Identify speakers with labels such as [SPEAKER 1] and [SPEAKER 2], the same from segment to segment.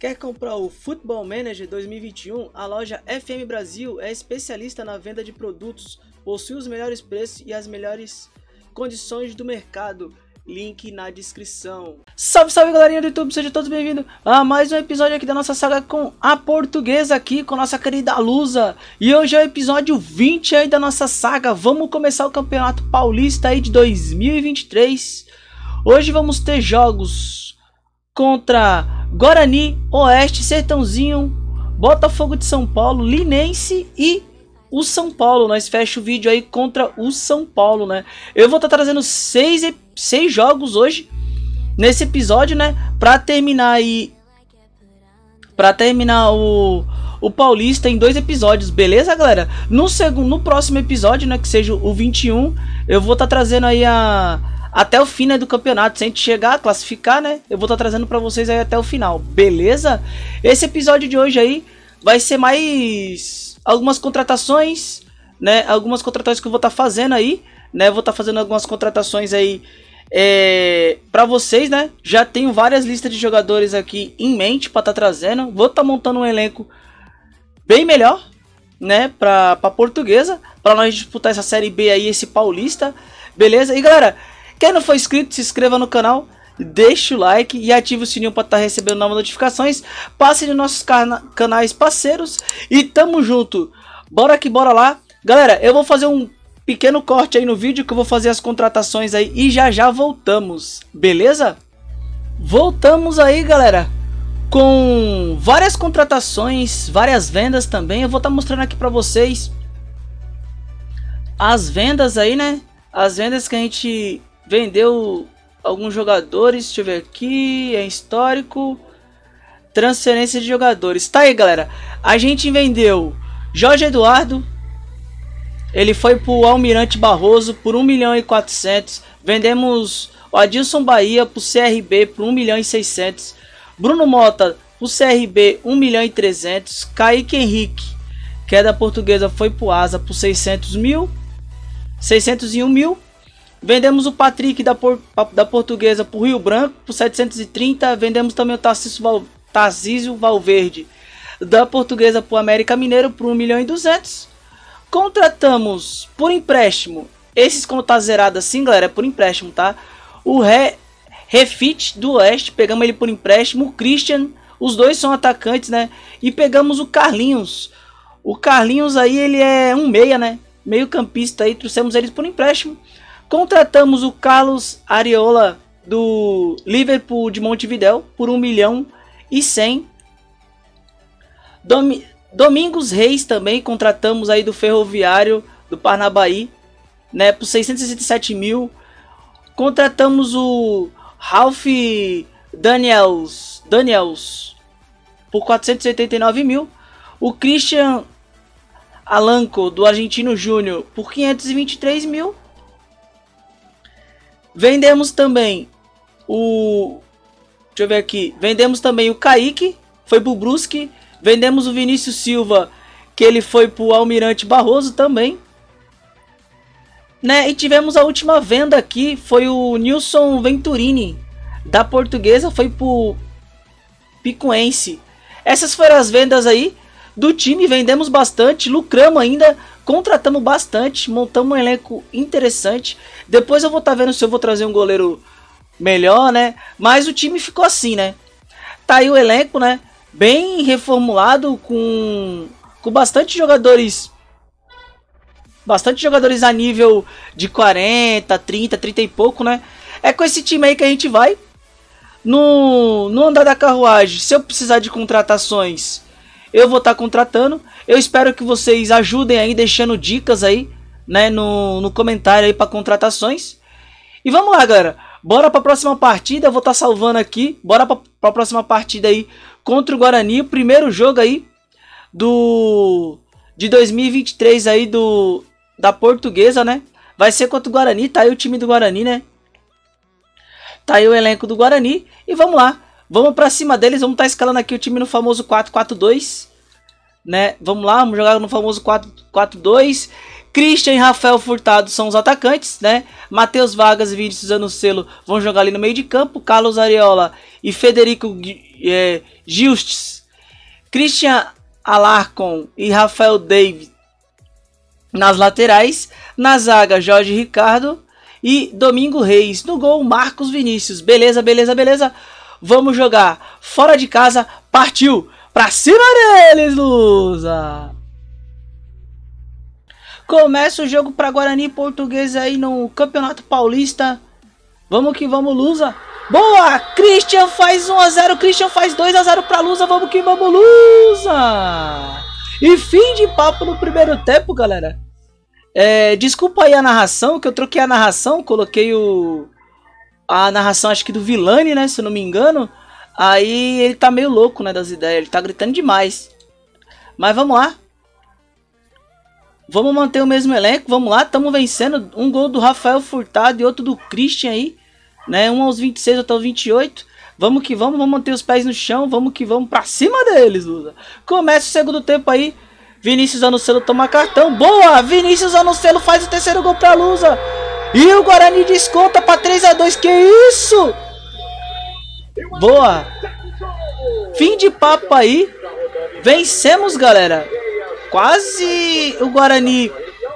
[SPEAKER 1] Quer comprar o Football Manager 2021? A loja FM Brasil é especialista na venda de produtos, possui os melhores preços e as melhores condições do mercado. Link na descrição. Salve, salve galerinha do YouTube, sejam todos bem-vindos a mais um episódio aqui da nossa saga com a portuguesa aqui, com nossa querida Lusa. E hoje é o episódio 20 aí da nossa saga. Vamos começar o Campeonato Paulista aí de 2023. Hoje vamos ter jogos contra Guarani, Oeste, Sertãozinho, Botafogo de São Paulo, Linense e o São Paulo. Nós fechamos o vídeo aí contra o São Paulo, né? Eu vou estar trazendo seis jogos hoje nesse episódio, né? Pra terminar aí, o Paulista em 2 episódios, beleza, galera? No próximo episódio, né, que seja o 21, eu vou estar trazendo aí até o fim, né, do campeonato. Se a gente chegar a classificar, né, eu vou estar trazendo pra vocês aí até o final, beleza? Esse episódio de hoje aí vai ser mais algumas contratações, né? Algumas contratações que eu vou estar fazendo aí, né? Vou estar fazendo algumas contratações aí pra vocês, né? Já tenho várias listas de jogadores aqui em mente pra estar trazendo. Vou estar montando um elenco bem melhor, né? Pra portuguesa, pra nós disputar essa série B aí, esse Paulista, beleza? E galera, quem não for inscrito, se inscreva no canal, deixa o like e ative o sininho para estar recebendo novas notificações. Passe nos nossos canais parceiros e tamo junto. Bora que bora lá. Galera, eu vou fazer um pequeno corte aí no vídeo que eu vou fazer as contratações aí e já voltamos, beleza? Voltamos aí, galera, com várias contratações, várias vendas também. Eu vou estar mostrando aqui para vocês as vendas aí, né? As vendas que a gente vendeu alguns jogadores. Deixa eu ver aqui, é histórico, transferência de jogadores. Tá aí, galera, a gente vendeu Jorge Eduardo, ele foi pro Almirante Barroso por 1.400.000. Vendemos o Adilson Bahia pro CRB por 1.600.000. Bruno Mota pro CRB 1.300.000. Kaique Henrique, que é da Portuguesa, foi pro Asa por 601.000. Vendemos o Patrick da Portuguesa por Rio Branco por 730. Vendemos também o Tarcísio Valverde da Portuguesa por América Mineiro por 1.200.000. Contratamos por empréstimo, esses como tá zerado assim, galera, é por empréstimo, tá? O Refit do Oeste, pegamos ele por empréstimo. O Christian, os dois são atacantes, né? E pegamos o Carlinhos. O Carlinhos aí, ele é um meia, né? Meio campista aí, trouxemos eles por empréstimo. Contratamos o Carlos Areola do Liverpool de Montevidéu por 1.100.000. Domingos Reis também contratamos aí do Ferroviário do Parnabaí, né, por 667.000. Contratamos o Ralph Daniels por 489.000. O Christian Alanco do Argentino Júnior por 523.000. Vendemos também deixa eu ver aqui. Vendemos também o Kaique, foi pro Brusque. Vendemos o Vinícius Silva, que ele foi pro Almirante Barroso também, né? E tivemos a última venda aqui, foi o Nilson Venturini da Portuguesa, foi pro Picuense. Essas foram as vendas aí do time. Vendemos bastante, lucramos ainda, contratamos bastante, montamos um elenco interessante. Depois eu vou estar vendo se eu vou trazer um goleiro melhor, né? Mas o time ficou assim, né? Tá aí o elenco, né? Bem reformulado, com bastante jogadores a nível de 40, 30 e pouco, né? É com esse time aí que a gente vai no andar da carruagem. Se eu precisar de contratações, eu vou estar contratando. Eu espero que vocês ajudem aí, deixando dicas aí, né, no comentário aí para contratações. E vamos lá, galera. Bora para a próxima partida. Eu vou estar salvando aqui. Bora para a próxima partida aí contra o Guarani. O primeiro jogo aí de 2023 aí da Portuguesa, né? Vai ser contra o Guarani. Tá aí o time do Guarani, né? Tá aí o elenco do Guarani. E vamos lá. Vamos para cima deles. Vamos estar escalando aqui o time no famoso 4-4-2, né? Vamos lá. Vamos jogar no famoso 4-4-2. Christian e Rafael Furtado são os atacantes, né? Matheus Vargas e Vinícius Anocelo vão jogar ali no meio de campo. Carlos Ariola e Federico Gilstes, Christian Alarcon e Rafael David nas laterais. Na zaga, Jorge Ricardo e Domingo Reis. No gol, Marcos Vinícius. Beleza, beleza, beleza. Vamos jogar fora de casa. Partiu! Pra cima deles, Lusa! Começa o jogo para Guarani Portuguesa aí no Campeonato Paulista. Vamos que vamos, Lusa. Boa! Christian faz 1 a 0. Christian faz 2 a 0 para Lusa. Vamos que vamos, Lusa! E fim de papo no primeiro tempo, galera. Desculpa aí a narração, que eu troquei a narração. Coloquei a narração, acho que do Vilani, né? Se eu não me engano. Aí ele tá meio louco, né? Das ideias. Ele tá gritando demais. Mas vamos lá. Vamos manter o mesmo elenco, vamos lá, estamos vencendo. Um gol do Rafael Furtado e outro do Christian aí, né? Um aos 26, outro aos 28. Vamos que vamos manter os pés no chão, vamos que vamos pra cima deles, Lusa. Começa o segundo tempo aí. Vinícius Anocelo toma cartão. Boa! Vinícius Anocelo faz o terceiro gol pra Lusa. E o Guarani desconta pra 3 a 2. Que isso? Boa! Fim de papo aí. Vencemos, galera. Quase o Guarani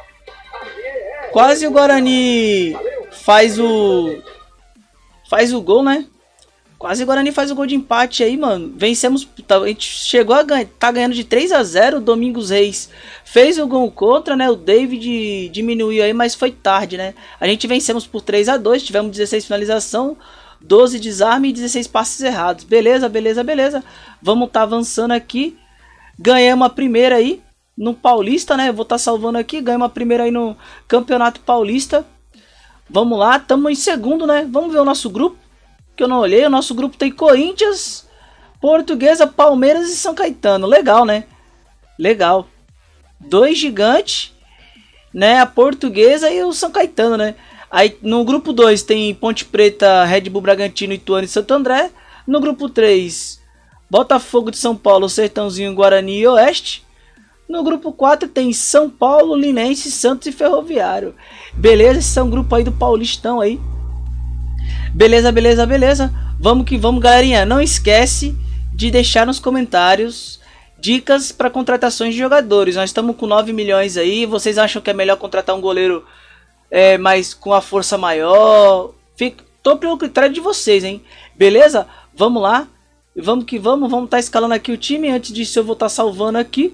[SPEAKER 1] faz o gol, né? Quase o Guarani faz o gol de empate aí, mano. Vencemos, a gente chegou a ganhar, tá ganhando de 3 a 0. O Domingos Reis fez o gol contra, né? O David diminuiu aí, mas foi tarde, né? A gente vencemos por 3 a 2, tivemos 16 finalização, 12 desarme e 16 passes errados. Beleza, beleza, beleza. Vamos tá avançando aqui. Ganhamos a primeira aí no Paulista, né? Eu vou estar salvando aqui. Ganhamos a primeira aí no Campeonato Paulista. Vamos lá, estamos em segundo, né? Vamos ver o nosso grupo, que eu não olhei. O nosso grupo tem Corinthians, Portuguesa, Palmeiras e São Caetano. Legal, né? Legal. 2 gigantes, né? A Portuguesa e o São Caetano, né? Aí no grupo 2 tem Ponte Preta, Red Bull Bragantino, Ituano e Santo André. No grupo 3, Botafogo de São Paulo, Sertãozinho, Guarani e Oeste. No grupo 4 tem São Paulo, Linense, Santos e Ferroviário. Beleza, esse é um grupo aí do Paulistão aí. Beleza, beleza, beleza. Vamos que vamos, galerinha. Não esquece de deixar nos comentários dicas para contratações de jogadores. Nós estamos com 9 milhões aí. Vocês acham que é melhor contratar um goleiro mas com a força maior? Tô pelo critério de vocês, hein? Beleza? Vamos lá. Vamos que vamos. Vamos estar escalando aqui o time. Antes disso eu vou estar salvando aqui.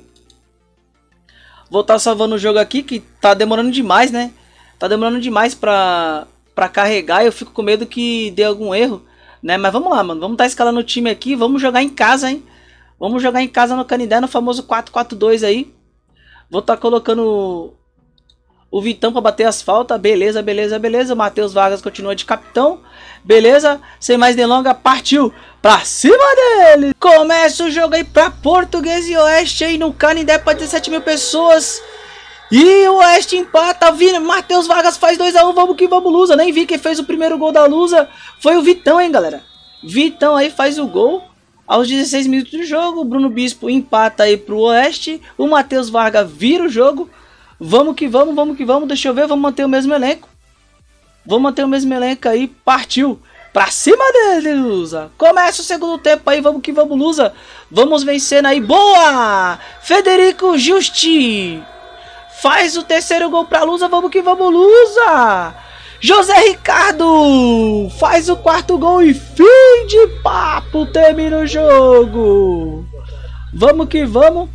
[SPEAKER 1] Vou estar salvando o jogo aqui, que tá demorando demais, né? Tá demorando demais pra carregar. Eu fico com medo que dê algum erro, né? Mas vamos lá, mano. Vamos estar escalando o time aqui. Vamos jogar em casa, hein? Vamos jogar em casa no Canindé, no famoso 4-4-2 aí. Vou estar colocando o Vitão pra bater as faltas. Beleza, beleza, beleza. O Matheus Vargas continua de capitão. Beleza? Sem mais delongas, partiu pra cima dele. Começa o jogo aí pra Portuguesa e Oeste aí no Canindé pra 17 mil pessoas. E o Oeste empata. Matheus Vargas faz 2 a 1. Vamos que vamos, Lusa. Nem vi quem fez o primeiro gol da Lusa. Foi o Vitão, hein, galera. Vitão aí faz o gol aos 16 minutos do jogo. O Bruno Bispo empata aí pro Oeste. O Matheus Vargas vira o jogo. Vamos que vamos, vamos que vamos. Deixa eu ver, vamos manter o mesmo elenco. Vamos manter o mesmo elenco aí. Partiu. Pra cima dele, Lusa. Começa o segundo tempo aí. Vamos que vamos, Lusa. Vamos vencendo aí. Boa! Federico Justi faz o terceiro gol pra Lusa. Vamos que vamos, Lusa. José Ricardo faz o quarto gol e fim de papo. Termina o jogo. Vamos que vamos.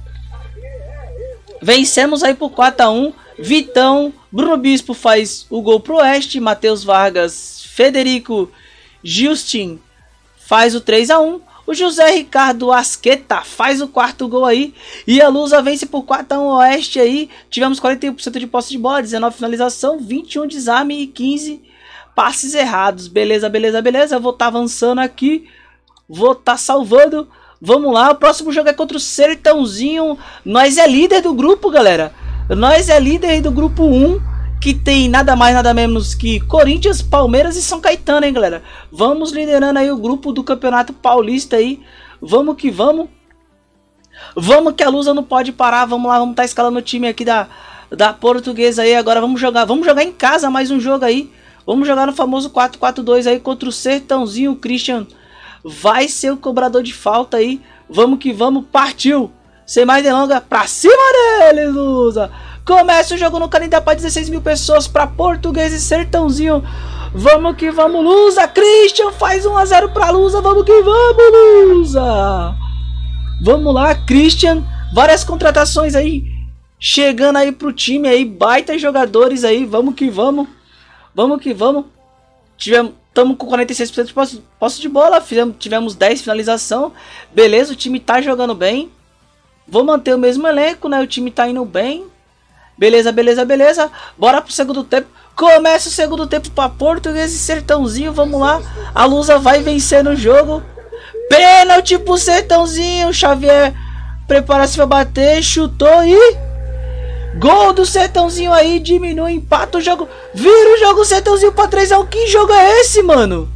[SPEAKER 1] Vencemos aí por 4 a 1. Vitão, Bruno Bispo faz o gol pro Oeste. Matheus Vargas, Federico Justin faz o 3 a 1. O José Ricardo Asqueta faz o quarto gol aí. E a Lusa vence por 4 a 1 Oeste aí. Tivemos 41% de posse de bola, 19 finalização, 21 desarme e 15 passes errados. Beleza, beleza, beleza. Eu vou estar avançando aqui. Vou estar salvando. Vamos lá, o próximo jogo é contra o Sertãozinho. Nós é líder do grupo, galera. Nós é líder do grupo 1, que tem nada mais, nada menos que Corinthians, Palmeiras e São Caetano, hein, galera. Vamos liderando aí o grupo do Campeonato Paulista aí. Vamos que vamos. Vamos que a Lusa não pode parar. Vamos lá, vamos estar escalando o time aqui da Portuguesa aí. Agora vamos jogar em casa mais um jogo aí. Vamos jogar no famoso 4-4-2 aí contra o Sertãozinho. O Christian vai ser o cobrador de falta aí. Vamos que vamos, partiu! Sem mais delongas, pra cima deles, Lusa! Começa o jogo no Canindé para 16 mil pessoas para Portuguesa e Sertãozinho. Vamos que vamos, Lusa! Christian faz 1 a 0 para Lusa. Vamos que vamos, Lusa! Vamos lá, Christian. Várias contratações aí chegando aí pro time aí, baita jogadores aí. Vamos que vamos. Vamos que vamos. Estamos com 46% de posse de bola. Tivemos 10 finalização. Beleza, o time tá jogando bem. Vou manter o mesmo elenco, né? O time tá indo bem. Beleza, beleza, beleza. Bora pro segundo tempo. Começa o segundo tempo para Portuguesa e Sertãozinho. Vamos lá. A Lusa vai vencer no jogo. Pênalti pro Sertãozinho. Xavier prepara-se para bater. Chutou e... Gol do Sertãozinho aí. Diminui, empata o jogo. Vira o jogo, Sertãozinho para 3 a 1. Que jogo é esse, mano?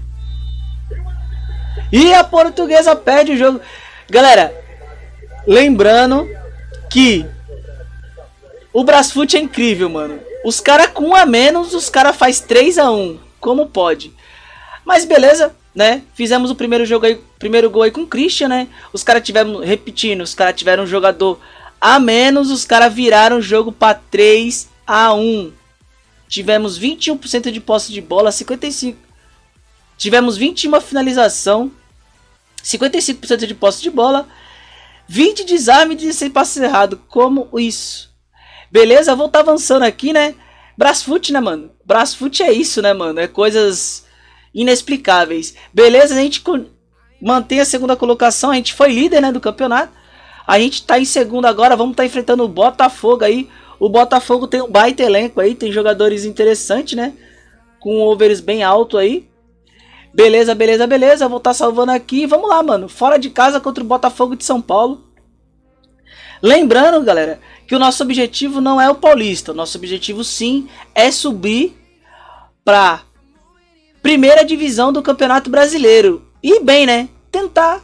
[SPEAKER 1] E a Portuguesa perde o jogo. Galera, lembrando que o Brasfoot é incrível, mano. Os caras com 1 a menos, os caras faz 3 a 1. Como pode? Mas beleza, né? Fizemos o primeiro jogo aí, primeiro gol aí com o Christian, né? Os caras tiveram, repetindo, os caras tiveram um jogador a menos, os caras viraram o jogo para 3 a 1. Tivemos 21% de posse de bola, 55. Tivemos 21 finalização, 55% de posse de bola, 20 desarme e 16 passes errados. Como isso? Beleza, vou estar avançando aqui, né? Brasfoot, né, mano? Brasfoot é isso, né, mano? É coisas inexplicáveis. Beleza, a gente mantém a segunda colocação. A gente foi líder, né, do campeonato. A gente tá em segundo agora. Vamos estar enfrentando o Botafogo aí. O Botafogo tem um baita elenco aí. Tem jogadores interessantes, né? Com overs bem alto aí. Beleza, beleza, beleza. Vou estar salvando aqui. Vamos lá, mano. Fora de casa contra o Botafogo de São Paulo. Lembrando, galera, que o nosso objetivo não é o Paulista. O nosso objetivo, sim, é subir para primeira divisão do Campeonato Brasileiro. E bem, né? Tentar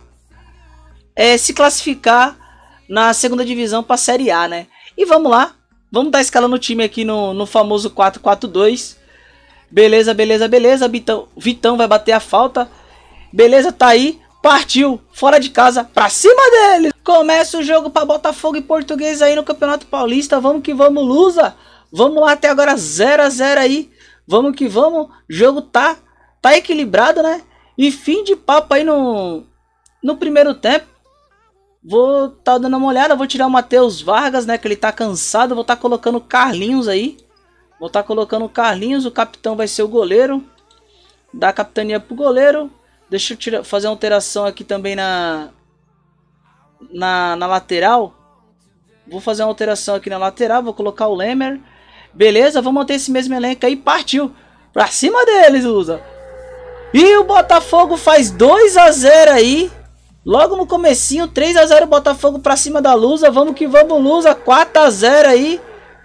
[SPEAKER 1] se classificar na segunda divisão para a Série A, né? E vamos lá. Vamos estar escalando o time aqui no famoso 4-4-2. Beleza, beleza, beleza. Vitão vai bater a falta. Beleza, tá aí. Partiu, fora de casa, pra cima dele. Começa o jogo para Botafogo e Portuguesa aí no Campeonato Paulista. Vamos que vamos, Lusa. Vamos lá, até agora 0 a 0 aí. Vamos que vamos. O jogo tá equilibrado, né? E fim de papo aí no primeiro tempo. Vou tá dando uma olhada. Vou tirar o Matheus Vargas, né? Que ele tá cansado. Vou tá colocando o Carlinhos aí. Vou tá colocando o Carlinhos. O capitão vai ser o goleiro. Dá a capitania pro goleiro. Deixa eu fazer uma alteração aqui também na lateral. Vou fazer uma alteração aqui na lateral. Vou colocar o Lemer. Beleza, vamos manter esse mesmo elenco aí. Partiu. Pra cima deles, Lusa. E o Botafogo faz 2 a 0 aí. Logo no comecinho, 3 a 0 Botafogo pra cima da Lusa. Vamos que vamos, Lusa. 4 a 0 aí.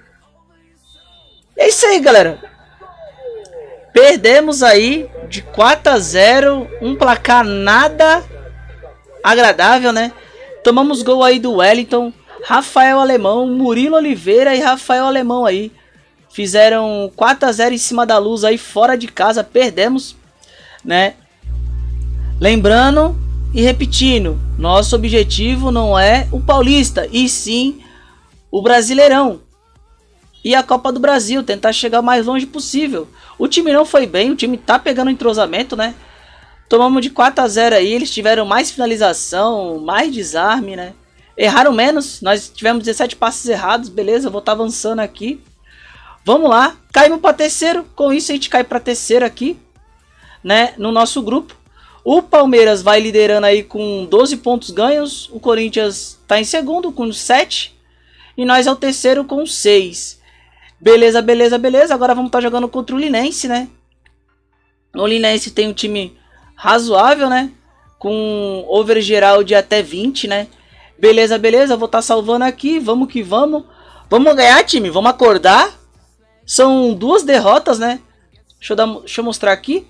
[SPEAKER 1] É isso aí, galera. Perdemos aí de 4 a 0. Um placar nada agradável, né? Tomamos gol aí do Wellington, Rafael Alemão, Murilo Oliveira e Rafael Alemão aí. Fizeram 4 a 0 em cima da Luz aí, fora de casa. Perdemos, né? Lembrando e repetindo, nosso objetivo não é o Paulista, e sim o Brasileirão e a Copa do Brasil, tentar chegar o mais longe possível. O time não foi bem, o time tá pegando entrosamento, né? Tomamos de 4 a 0 aí, eles tiveram mais finalização, mais desarme, né? Erraram menos, nós tivemos 17 passes errados, beleza, vou estar avançando aqui. Vamos lá, caímos para terceiro, com isso a gente cai para terceiro aqui, né? No nosso grupo. O Palmeiras vai liderando aí com 12 pontos ganhos, o Corinthians tá em segundo com 7 e nós é o terceiro com 6. Beleza, beleza, beleza. Agora vamos estar jogando contra o Linense, né? O Linense tem um time razoável, né? Com over geral de até 20, né? Beleza, beleza. Vou estar salvando aqui. Vamos que vamos. Vamos ganhar, time. Vamos acordar. São 2 derrotas, né? Deixa eu mostrar aqui.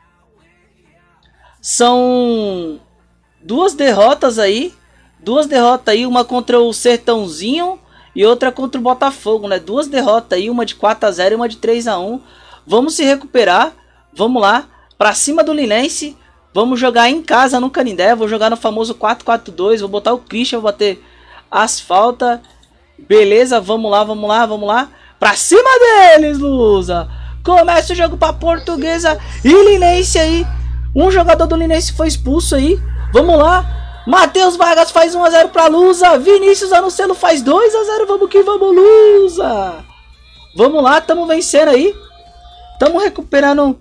[SPEAKER 1] São 2 derrotas aí. 2 derrotas aí. Uma contra o Sertãozinho e outra contra o Botafogo, né? Duas derrotas aí, uma de 4 a 0 e uma de 3 a 1. Vamos se recuperar, vamos lá, pra cima do Linense. Vamos jogar em casa no Canindé, vou jogar no famoso 4-4-2, vou botar o Christian, vou bater as faltas. Beleza, vamos lá, vamos lá, vamos lá. Pra cima deles, Lusa. Começa o jogo pra Portuguesa e Linense aí. Um jogador do Linense foi expulso aí. Vamos lá. Matheus Vargas faz 1 a 0 pra Lusa. Vinícius Anuncelo faz 2 a 0. Vamos que vamos, Lusa. Vamos lá, tamo vencendo aí. Tamo recuperando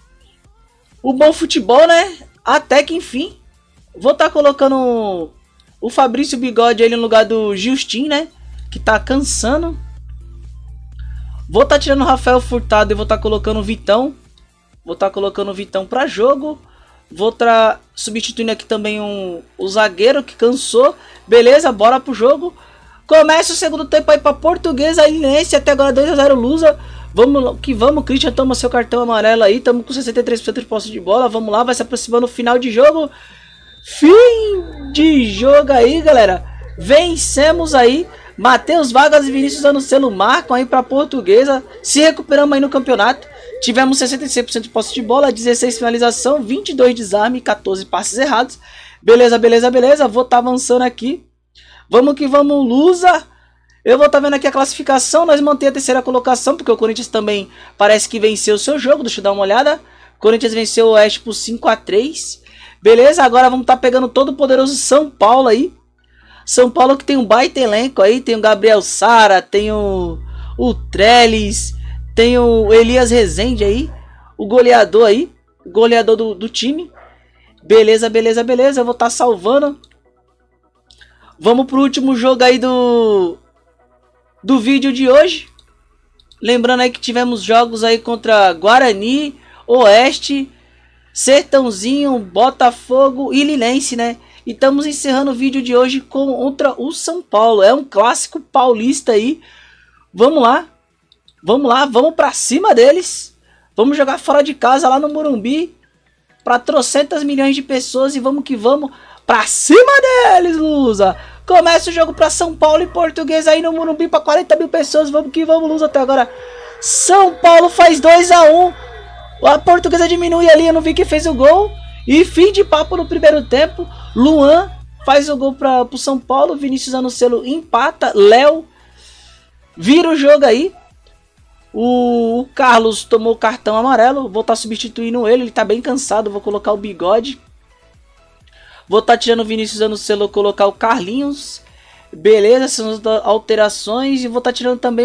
[SPEAKER 1] o bom futebol, né? Até que enfim. Vou estar colocando o Fabrício Bigode aí no lugar do Justin, né? Que tá cansando. Vou estar tirando o Rafael Furtado e vou estar colocando o Vitão. Vou estar colocando o Vitão para jogo. Vou estar substituindo aqui também o zagueiro que cansou. Beleza, bora pro jogo. Começa o segundo tempo aí para Portuguesa e Linense. Até agora 2 a 0 Lusa. Vamos que vamos, Christian, toma seu cartão amarelo aí. Estamos com 63% de posse de bola. Vamos lá, vai se aproximando o final de jogo. Fim de jogo aí, galera. Vencemos aí. Matheus Vargas e Vinícius Anuncelo marcam aí para Portuguesa. Se recuperamos aí no campeonato. Tivemos 66% de posse de bola, 16 finalização, 22 desarme e 14 passes errados. Beleza, beleza, beleza. Vou estar avançando aqui. Vamos que vamos, Lusa. Eu vou estar vendo aqui a classificação. Nós mantemos a terceira colocação, porque o Corinthians também parece que venceu o seu jogo. Deixa eu dar uma olhada. O Corinthians venceu o Oeste por 5 a 3. Beleza, agora vamos estar pegando todo o poderoso São Paulo aí. São Paulo que tem um baita elenco aí. Tem o Gabriel Sara, tem o Trellis, tem o Elias Rezende aí. O goleador aí. O goleador do time. Beleza, beleza, beleza. Eu vou estar salvando. Vamos pro último jogo aí do vídeo de hoje. Lembrando aí que tivemos jogos aí contra Guarani, Oeste, Sertãozinho, Botafogo e Linense, né? E estamos encerrando o vídeo de hoje contra o São Paulo. É um clássico paulista aí. Vamos lá. Vamos lá, vamos pra cima deles. Vamos jogar fora de casa lá no Morumbi. Pra trocentas milhões de pessoas e vamos que vamos. Pra cima deles, Lusa. Começa o jogo pra São Paulo e Portuguesa aí no Morumbi pra 40 mil pessoas. Vamos que vamos, Lusa, até agora. São Paulo faz 2 a 1. A Portuguesa diminui ali, eu não vi quem fez o gol. E fim de papo no primeiro tempo. Luan faz o gol pro São Paulo. Vinícius Anuncelo empata. Léo vira o jogo aí. O Carlos tomou o cartão amarelo. Vou estar substituindo ele. Ele tá bem cansado. Vou colocar o Bigode. Vou estar tirando o Vinícius Anuncelo. Colocar o Carlinhos. Beleza, essas são as alterações. E vou estar tirando também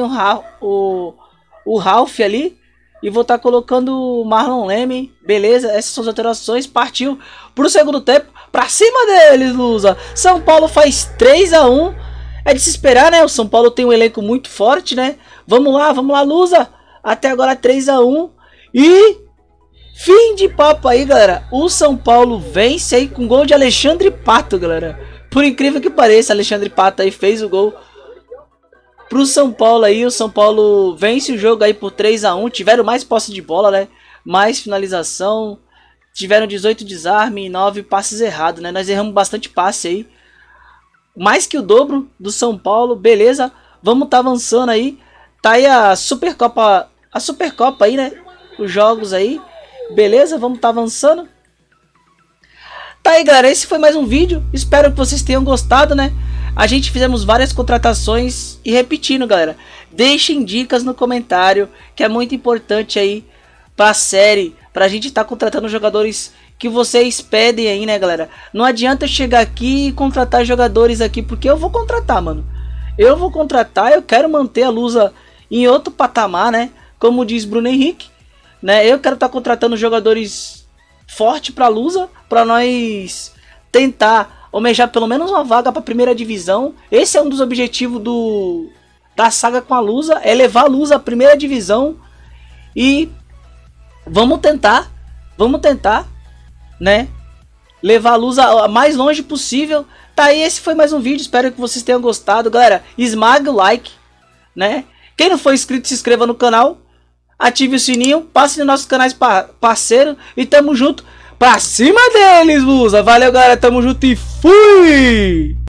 [SPEAKER 1] o Ralph ali. E vou estar colocando o Marlon Leme. Beleza, essas são as alterações. Partiu pro segundo tempo. Pra cima deles, Lusa. São Paulo faz 3 a 1. É de se esperar, né? O São Paulo tem um elenco muito forte, né? Vamos lá, Lusa. Até agora 3 a 1. E fim de papo aí, galera. O São Paulo vence aí com gol de Alexandre Pato, galera. Por incrível que pareça, Alexandre Pato aí fez o gol pro São Paulo aí. O São Paulo vence o jogo aí por 3 a 1. Tiveram mais posse de bola, né? Mais finalização. Tiveram 18 desarme e 9 passes errados, né? Nós erramos bastante passe aí. Mais que o dobro do São Paulo. Beleza, vamos tá avançando aí. Tá aí a Supercopa aí, né? Os jogos aí. Beleza, vamos tá avançando. Tá aí, galera, esse foi mais um vídeo. Espero que vocês tenham gostado, né? A gente fizemos várias contratações. E repetindo, galera, deixem dicas no comentário, que é muito importante aí pra série, pra gente estar contratando jogadores que vocês pedem aí, né, galera? Não adianta eu chegar aqui e contratar jogadores aqui, porque eu vou contratar, mano. Eu vou contratar, eu quero manter a Lusa em outro patamar, né? Como diz Bruno Henrique, né? Eu quero estar contratando jogadores fortes pra Lusa, pra nós tentar almejar pelo menos uma vaga pra primeira divisão. Esse é um dos objetivos da saga com a Lusa, é levar a Lusa à primeira divisão. E vamos tentar, né? Levar a Lusa a mais longe possível. Tá aí, esse foi mais um vídeo. Espero que vocês tenham gostado, galera. Esmaga o like, né? Quem não for inscrito, se inscreva no canal. Ative o sininho, passe nos nossos canais parceiro. E tamo junto pra cima deles, Lusa. Valeu, galera, tamo junto e fui!